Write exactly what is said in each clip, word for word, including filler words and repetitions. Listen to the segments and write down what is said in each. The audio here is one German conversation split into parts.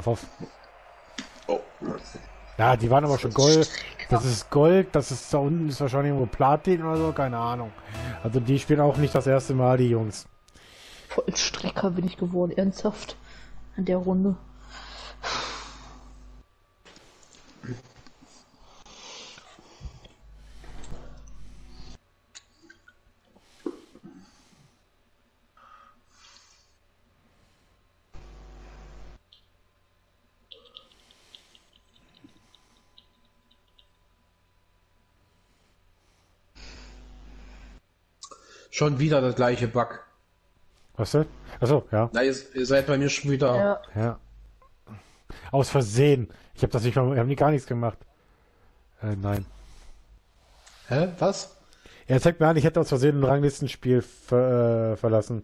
Auf, auf. Oh. Ja, die waren aber schon Gold. Das ist Gold, das ist da unten, ist wahrscheinlich irgendwo Platin oder so, keine Ahnung. Also die spielen auch nicht das erste Mal, die Jungs. Vollstrecker bin ich geworden, ernsthaft. In der Runde. Schon wieder das gleiche Bug. Was denn? Achso, ja. Na, ihr, ihr seid bei mir schon wieder. Ja. Ja. Aus Versehen. Ich habe das nicht mal, wir haben nie gar nichts gemacht. Äh, nein. Hä? Was? Er zeigt mir an, ich hätte aus Versehen ein Ranglistenspiel ver, äh, verlassen.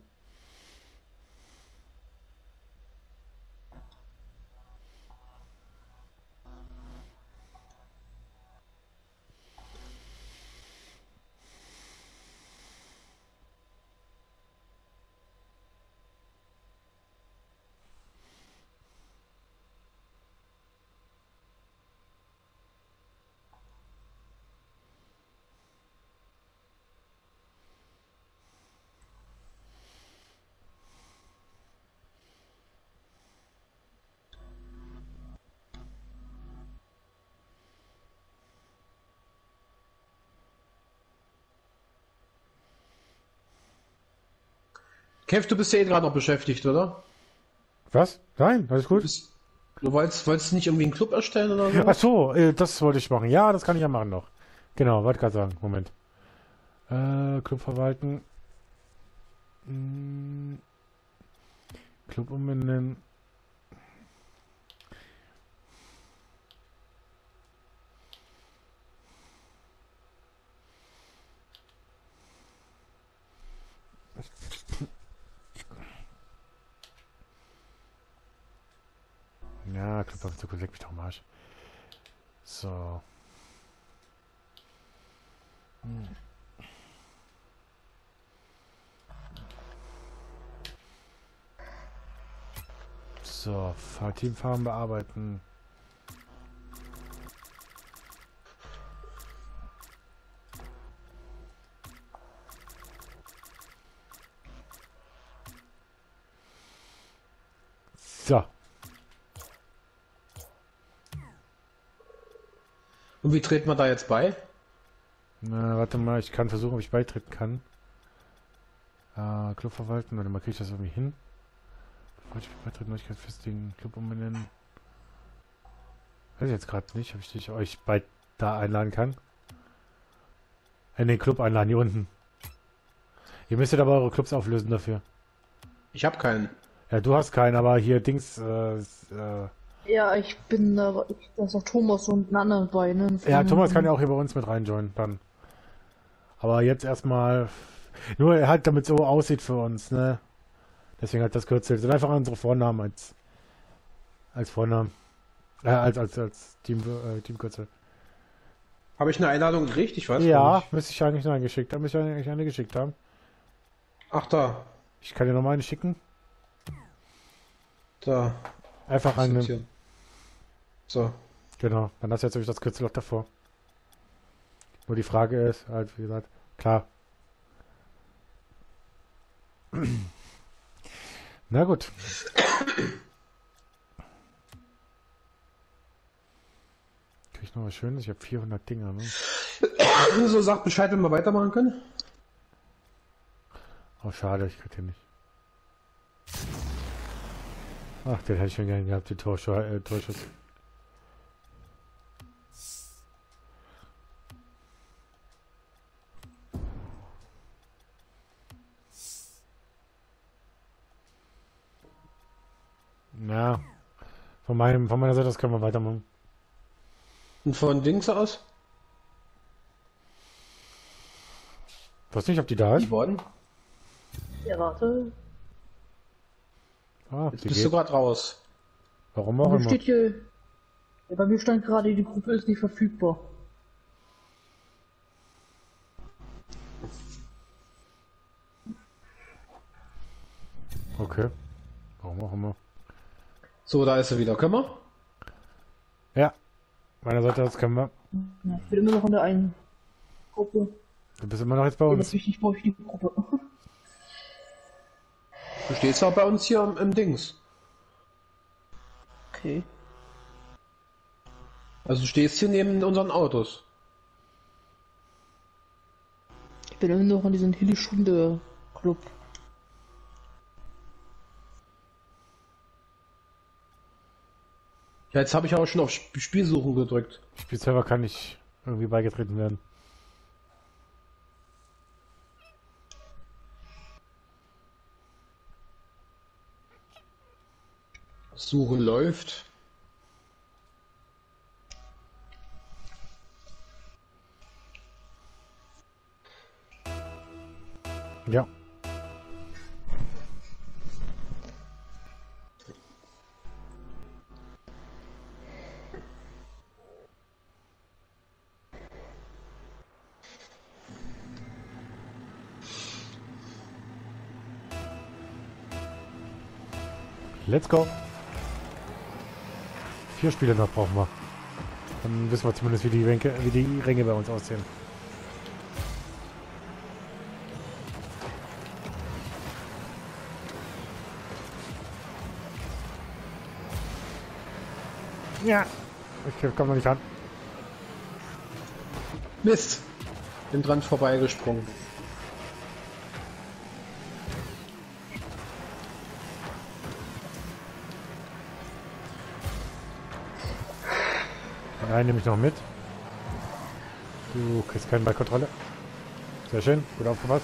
Kev, du bist ja eh gerade noch beschäftigt, oder? Was? Nein, alles Du, gut. bist, du wolltest, wolltest nicht irgendwie einen Club erstellen oder so? Ach so, äh, das wollte ich machen. Ja, das kann ich ja machen noch. Genau, wollte gerade sagen. Moment. Äh, Club verwalten. Hm. Club umbenennen. Ja, Club auf Zukunft, leck mich doch am Arsch. So. Hm. So, Teamfarben bearbeiten. So. Und wie treten wir da jetzt bei? Na, warte mal, ich kann versuchen, ob ich beitreten kann. Äh, Club verwalten, warte mal, kriege ich das irgendwie hin? Wollte ich beitreten, Neuigkeit festlegen, Club umbenennen. Weiß ich jetzt gerade nicht, ob ich dich, euch bei da einladen kann. In den Club einladen, hier unten. Ihr müsstet aber eure Clubs auflösen dafür. Ich habe keinen. Ja, du hast keinen, aber hier Dings, äh, äh, Ja, ich bin da, ich, da ist noch Thomas und ein anderer bei, ne? ja, Thomas kann ja auch hier bei uns mit reinjoinen, dann. Aber jetzt erstmal, nur halt, damit es so aussieht für uns, ne? Deswegen halt das Kürzel. Sind einfach unsere Vornamen als, als Vornamen. Äh, als, als, als Team, äh, Teamkürzel. Habe ich eine Einladung gekriegt? Ich weiß Ja, gar nicht. müsste ich eigentlich noch eingeschickt haben. Müsste ich eigentlich eine geschickt haben. Ach, da. Ich kann dir noch mal eine schicken. Da. Einfach eine. Akzeptieren. So. Genau, dann hast du jetzt nämlich das Kürzel auch davor. Nur die Frage ist, halt, wie gesagt, klar. Na gut. Krieg ich noch was Schönes? Ich habe vierhundert Dinger, ne? So, sagt Bescheid, wenn wir weitermachen können. Oh, schade, ich krieg den nicht. Ach, den hätte ich schon gerne gehabt, die Torschuss. Äh, Torschuss. Ja. Von meinem, von meiner Seite aus können wir weitermachen. Und von Dings aus? Ich weiß nicht, ob die da ist. Yvonne? Ja, warte. Ah, Jetzt die bist geht. du gerade raus. Warum Bei auch mir immer. steht hier, ja, bei mir stand gerade, die Gruppe ist nicht verfügbar. Okay. Warum auch immer. So, da ist er wieder. Können wir? Ja. Meiner Seite, das können wir. Ja, ich bin immer noch in der einen Gruppe. Du bist immer noch jetzt bei Das uns. ist wichtig, brauche ich die Gruppe. Du stehst auch bei uns hier im, im Dings. Okay. Also du stehst hier neben unseren Autos. Ich bin immer noch in diesem Hilly-Stunde-Club. Ja, jetzt habe ich auch schon auf Sp Spielsuchen gedrückt. Spielserver kann nicht irgendwie beigetreten werden. Suche läuft. Ja. Let's go. Vier Spiele noch brauchen wir. Dann wissen wir zumindest, wie die Ränge, wie die Ränge bei uns aussehen. Ja. Ich komme noch nicht ran. Mist! Bin dran vorbeigesprungen. Nein, nehme ich noch mit. Du kriegst keine Ballkontrolle. Sehr schön, gut aufgepasst.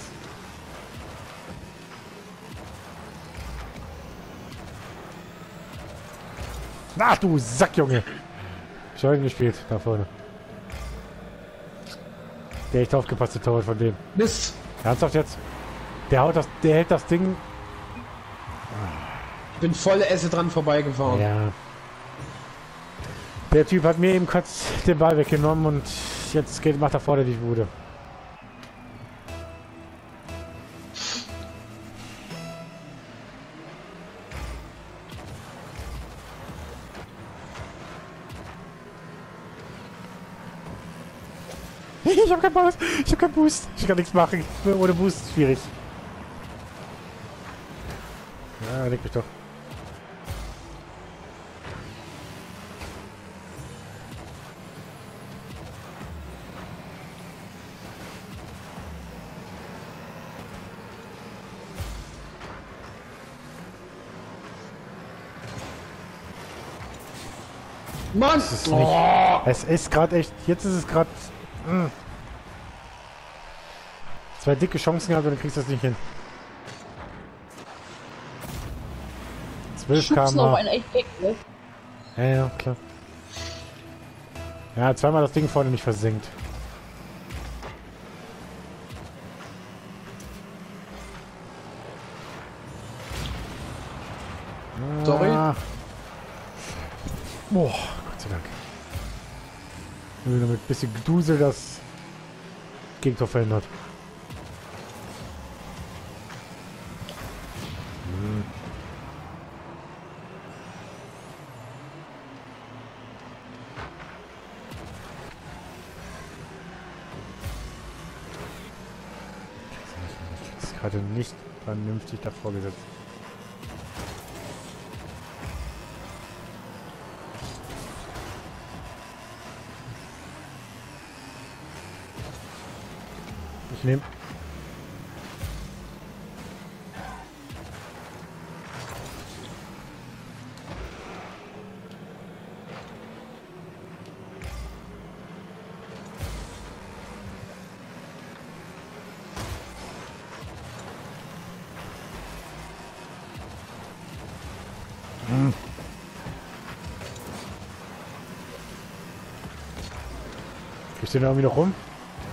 Ach du Sack, Junge! Schön gespielt, da vorne. Der echt aufgepasste Torwart von dem. Mist! Ernsthaft jetzt? Der haut das, der hält das Ding. Bin volle Esse dran vorbeigefahren. Ja. Der Typ hat mir eben kurz den Ball weggenommen und jetzt geht, macht er vorne die Bude. Ich hab keinen Boost. Ich hab keinen Boost. Ich kann nichts machen. Ohne Boost ist schwierig. Ja, leg mich doch. Mann! Es ist, nicht, es ist gerade echt. Jetzt ist es gerade. Zwei dicke Chancen gehabt und dann kriegst du das nicht hin. zwölf Schubsen auf Kilometer. einen echt weg, ne? Ja, ja, klar. Ja, zweimal das Ding vorne nicht versenkt. Sorry. Ah. Boah, Gott sei Dank. Nur mit ein bisschen Gedusel das Gegentor verhindert. Hm. Das ist gerade nicht vernünftig davor gesetzt. Ich nehme. Hm. Kriegst du den irgendwie noch rum?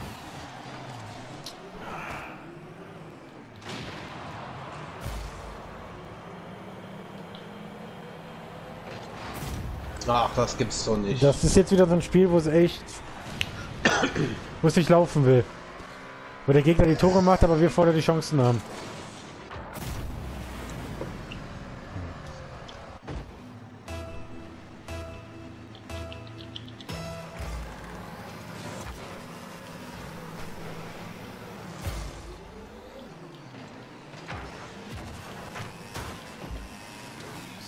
Ach, das gibt's doch nicht. Das ist jetzt wieder so ein Spiel, wo es echt, wo es nicht laufen will. Wo der Gegner die Tore macht, aber wir vorher die Chancen haben.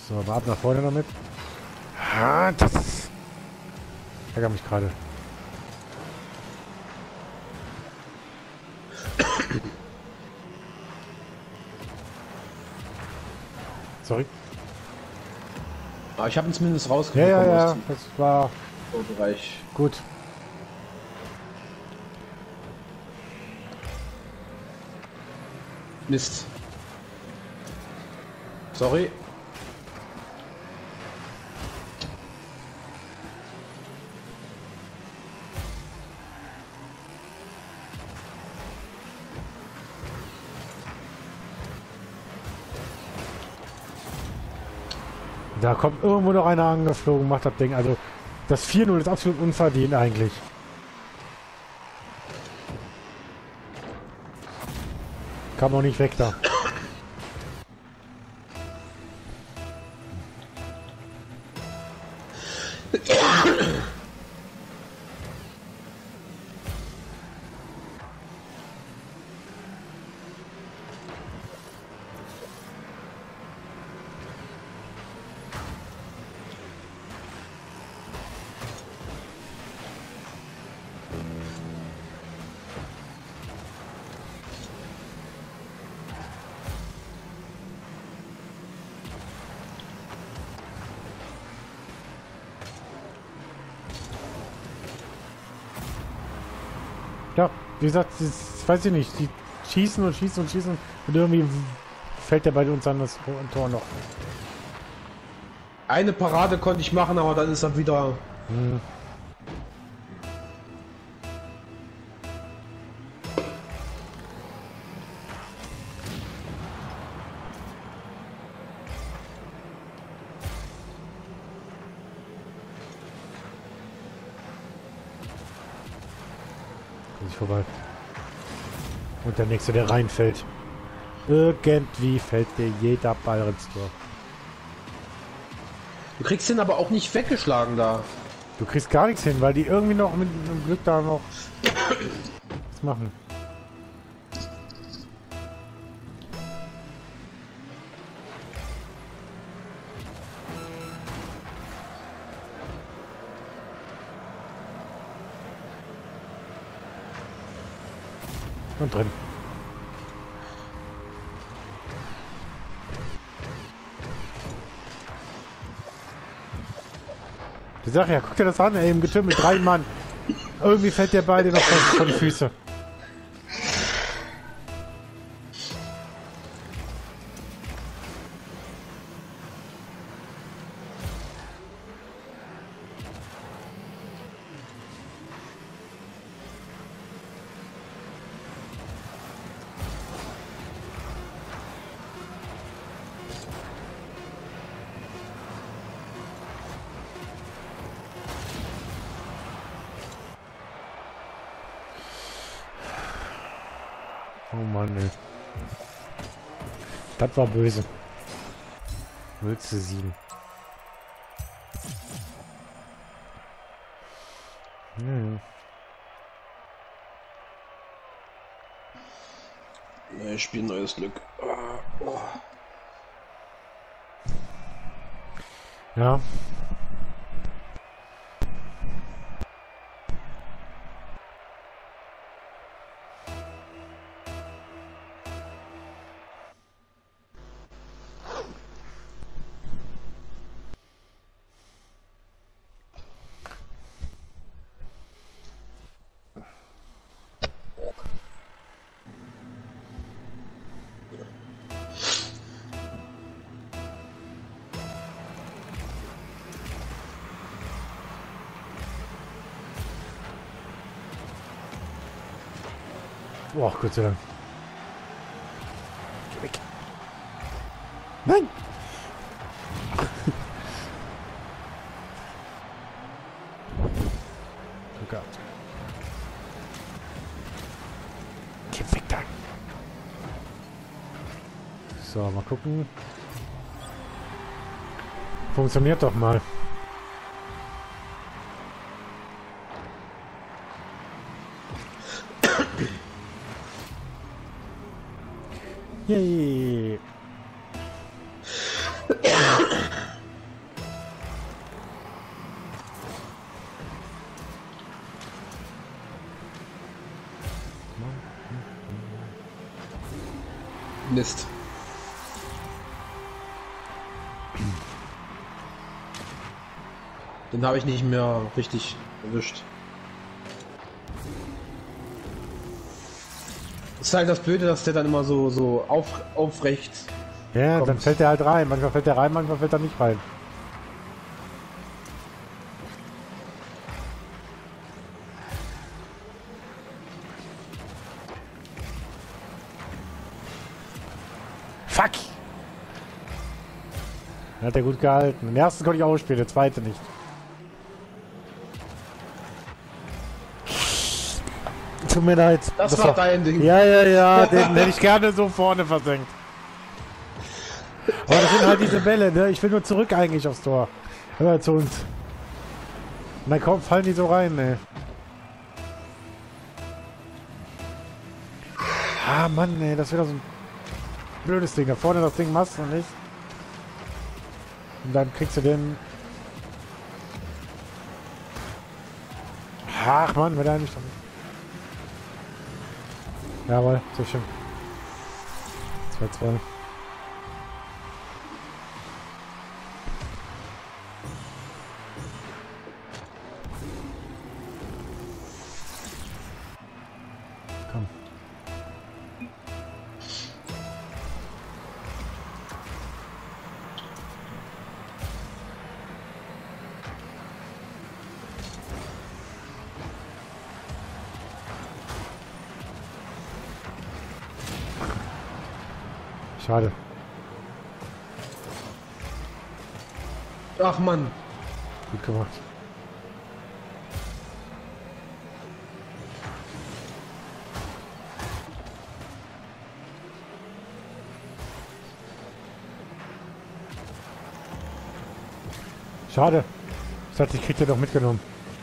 So, mal ab nach vorne damit. Ah, das ärgert mich gerade. Sorry. Aber ich habe ihn zumindest Ja, rausgekommen ja, ja, aus dem das war Bereich. gut. Mist. Sorry. Da kommt irgendwo noch einer angeflogen, macht das Ding. Also das vier null ist absolut unverdient eigentlich. Kam auch nicht weg da. Ja, wie gesagt, das weiß ich nicht. Die schießen und schießen und schießen und irgendwie fällt der bei uns an das Tor noch. Eine Parade konnte ich machen, aber dann ist er wieder... Hm. Nicht vorbei. Und der nächste, der reinfällt. Irgendwie fällt dir jeder Ball ins Tor. Du kriegst den aber auch nicht weggeschlagen da. Du kriegst gar nichts hin, weil die irgendwie noch mit dem Glück da noch was machen. Und drin. Die Sache, ja, guck dir das an, ey, im Getümmel mit drei Mann. Irgendwie fällt der beide noch von, von den Füßen. Oh Mann, ey. Das war böse. null zu sieben. Hm. Ich spiele neues Glück. Oh. Ja. Boah, Gott sei Dank. Geh weg. Nein! Oh Gott. Geh weg da. So, mal gucken. Funktioniert doch mal. Yay! Mist. Den habe ich nicht mehr richtig erwischt. Ist halt das Blöde, dass der dann immer so so auf, aufrecht. Ja, kommt. dann fällt der halt rein. Manchmal fällt der rein, manchmal fällt er nicht rein. Fuck! Den hat er gut gehalten. Den ersten konnte ich auch spielen, der zweite nicht. Tut mir leid. Das war dein Ding. Ja, ja, ja, den hätte ich gerne so vorne versenkt. Aber das sind halt diese Bälle, ne? Ich will nur zurück eigentlich aufs Tor. Hör zu uns. Und dann kommt, fallen die so rein, ey. Ah, Mann, ey, das ist wieder so ein blödes Ding. Da vorne das Ding machst du nicht. Und dann kriegst du den... Ach, Mann, wenn der nicht... Jawohl, sehr schön. zwei zwei. Komm. Schade. Ach Mann. Gut gemacht. Schade. Ich dachte, ich krieg den doch mitgenommen.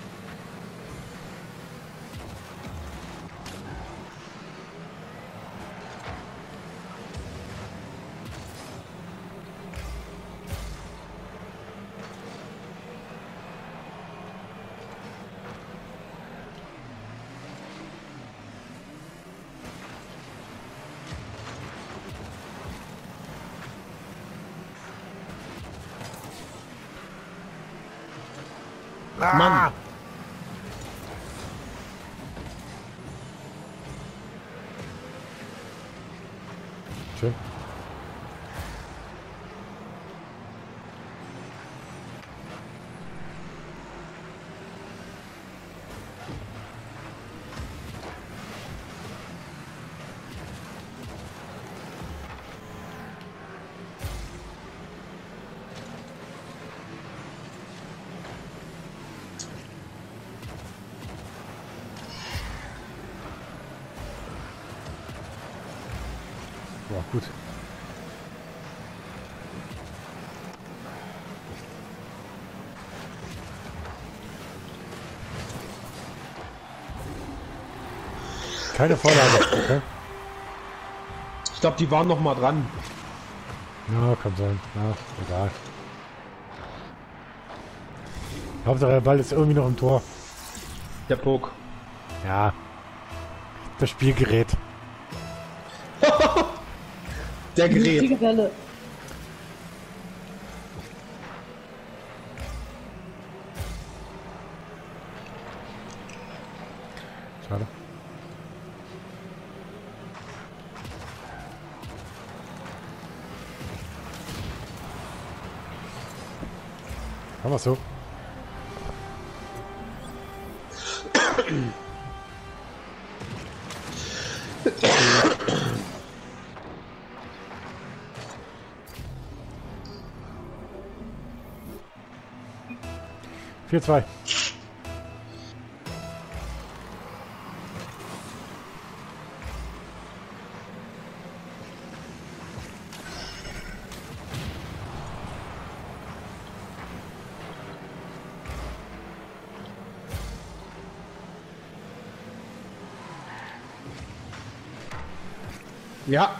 Mann. Schön. Boah, gut. Keine Vorlage, okay? Ich glaube, die waren noch mal dran. Ja, kann sein. Ja, egal. Hauptsache der Ball ist irgendwie noch im Tor. Der Pok. Ja. Das Spielgerät. Der Gerät. Die Welle. Schade. Haben wir so. vier zwei. Ja.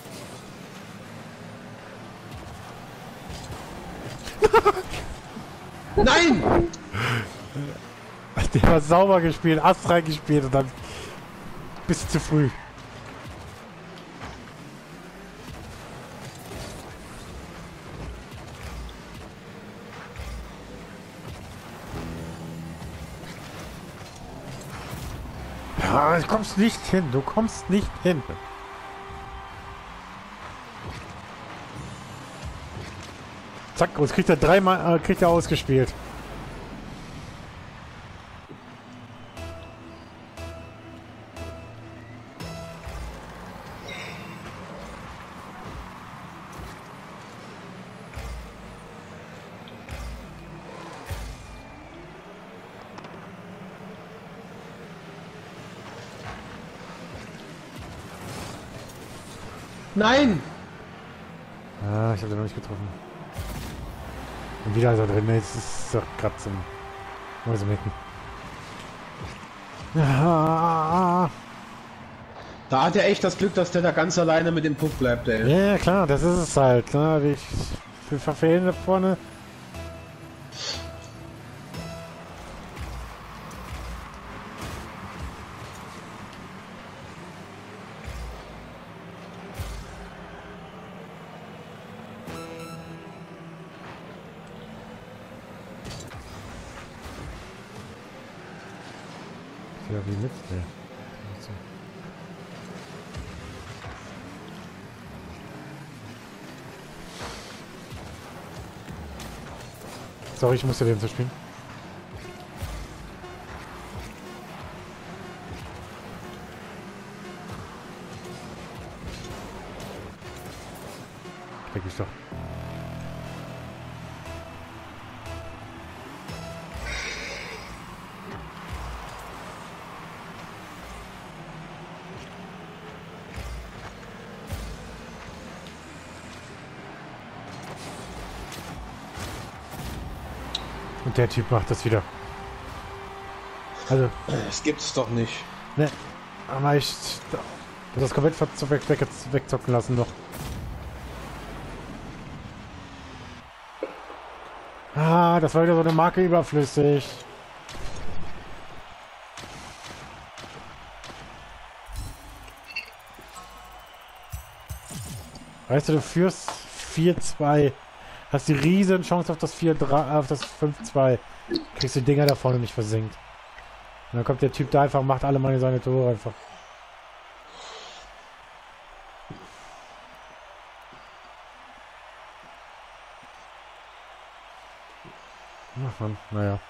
Nein! Der war sauber gespielt, astrein gespielt und dann bisschen zu früh. Ja, du kommst nicht hin. Du kommst nicht hin. Zack, uns kriegt er dreimal, äh, kriegt er ausgespielt. Nein! Ah, ich habe den noch nicht getroffen. Und wieder ist er drin. Jetzt ist es doch gerade zum Mäusemecken. Ja, Da hat er echt das Glück, dass der da ganz alleine mit dem Puck bleibt, ey. ja, klar, das ist es halt. Ne? Ich, wir verfehlen da vorne. Ja, wie mit der. Sorry, ich musste den zu spielen. Krieg ich doch. Und der Typ macht das wieder. Also, Das gibt's doch nicht. ne, aber ich das komplett weg, weg, wegzocken lassen noch. Ah, das war wieder so eine Marke überflüssig. Weißt du, du führst vier zwei. Hast die riesen Chance auf das vier drei, auf das fünf zwei. Kriegst die Dinger da vorne nicht versinkt. Und dann kommt der Typ da einfach, macht alle meine seine Tore einfach. Ach man, naja.